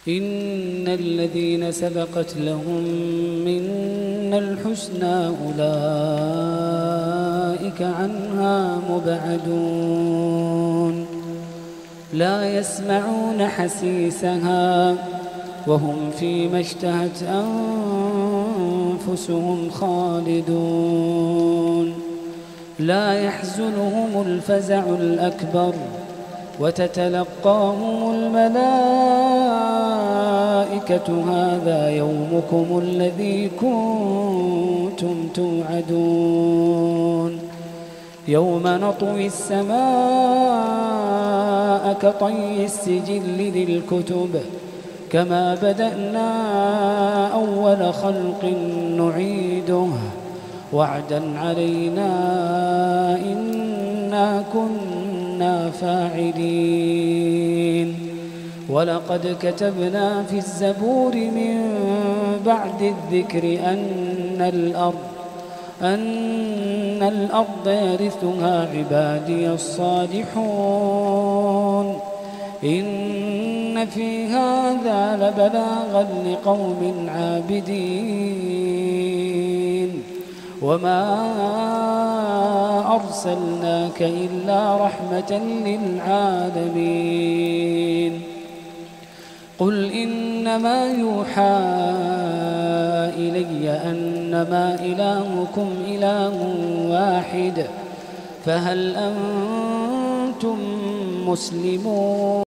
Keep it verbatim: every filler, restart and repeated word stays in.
إن الذين سبقت لهم منا الحسنى أولئك عنها مبعدون لا يسمعون حسيسها وهم فيما اشتهت أنفسهم خالدون لا يحزنهم الفزع الأكبر وتتلقاهم الملائكة هذا يومكم الذي كنتم توعدون يوم نطوي السماء كطي السجل للكتب كما بدأنا أول خلق نعيده وعدا علينا إنا كنا فاعلين ولقد كتبنا في الزبور من بعد الذكر أن الأرض أن الأرض يرثها عبادي الصالحون إن في هذا لبلاغا لقوم عابدين وما أرسلناك إلا رحمة للعالمين قل إنما يوحى إلي أنما إلهكم إله واحد فهل أنتم مسلمون